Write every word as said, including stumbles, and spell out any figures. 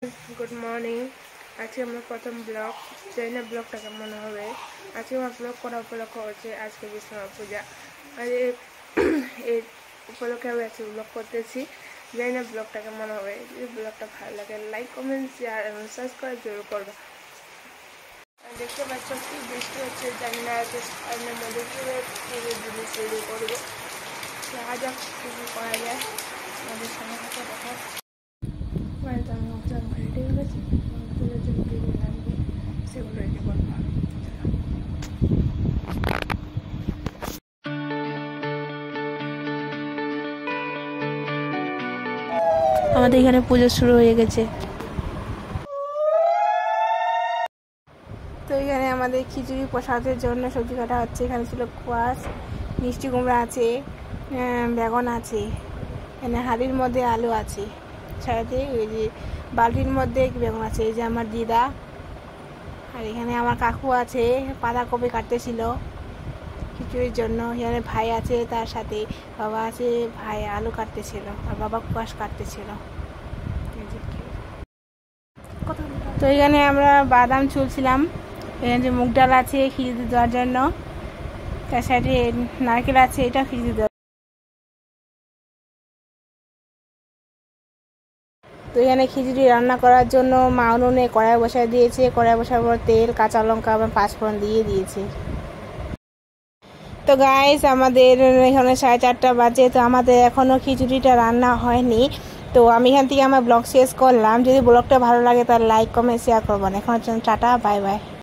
Good morning. आज के प्रथम ब्लग जैन ब्लगटा केमन হবে आज के ब्लग करा उपलक्ष হচ্ছে आज के विश्वकर्मा पूजा আর এই উপলক্ষে আমি আজকে ব্লগ করতেছি। জানি না ব্লগটা কেমন হবে। যদি ব্লগটা ভালো লাগে লাইক কমেন্ট শেয়ার এবং সাবস্ক্রাইব জরুর করবে। দেখতে পাচ্ছ কি বৃষ্টি হচ্ছে, জানি না আপনার মধ্যে কীভাবে জিনিস রেডি করবো। দেখা যাক কিছু করা যায়। আমাদের সঙ্গে সাথে দেখা বাড়িতে আমি অবসর রেডি হয়ে গেছি, তুলে জন্য কী লাগবে সেগুলো রেডি করবো। আমাদের এখানে পুজো শুরু হয়ে গেছে। তো এখানে আমাদের খিচুড়ি প্রসাদের জন্য সবজি কাটা হচ্ছে। এখানে ছিল কোয়াশ, মিষ্টি কুমড়া আছে, বেগুন আছে, এখানে হাঁড়ির মধ্যে আলু আছে, সাথে ওই যে বালতির মধ্যে বেগুন আছে। এই যে আমার দিদা, আর এখানে আমার কাকু আছে, বাঁধাকপি কাটতেছিল খিচুড়ির জন্য। এখানে ভাই আছে, তার সাথে বাবা আছে, ভাই আলু কাটতেছিল আর বাবা কোয়াশ কাটতেছিল। তো এখানে আমরা বাদাম চুলছিলাম। এখানে যে মুগ ডাল আছে খিচুড়ি দেওয়ার জন্য, তার সাথে নারকেল আছে, এটা খিচুড়ি দেওয়া। তো এখানে খিচুড়ি রান্না করার জন্য মা উনুনে কড়াই বসায় দিয়েছে। কড়াই বসার পর তেল, কাঁচা লঙ্কা এবং পাঁচফোড়ন দিয়ে দিয়েছে। তো গাইস, আমাদের এখানে সাড়ে চারটা বাজে। তো আমাদের এখনও খিচুড়িটা রান্না হয়নি। তো আমি এখান থেকে আমার ব্লগ শেষ করলাম। যদি ব্লগটা ভালো লাগে তাহলে লাইক কমেন্ট শেয়ার করবেন। এখন টাটা, বাই বাই।